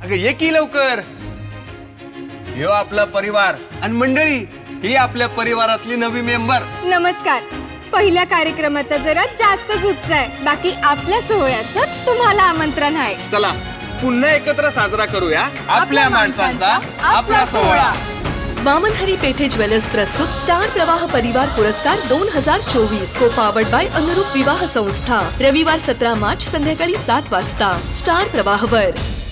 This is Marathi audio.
अगं ये की लवकर. ह्यो आपला परिवार आणि मंडळी ही आपल्या परिवारातली नवी मेंबर. नमस्कार. पहिल्या कार्यक्रमाचा जरा जास्तच उत्साह आहे. बाकी आपल्या सोहळ्याचं तुम्हाला आमंत्रण आहे. चला पुन्हा एकत्र साजरा करूया आपल्या माणसांचा आपला सोहळा. वामनहरी पेठे ज्वेलर्स प्रस्तुत स्टार प्रवाह परिवार पुरस्कार 2024 को पावर्ड बाय अनुरूप विवाह संस्था. रविवार 17 मार्च संध्याकाळी 7 वाजता स्टार प्रवाहवर.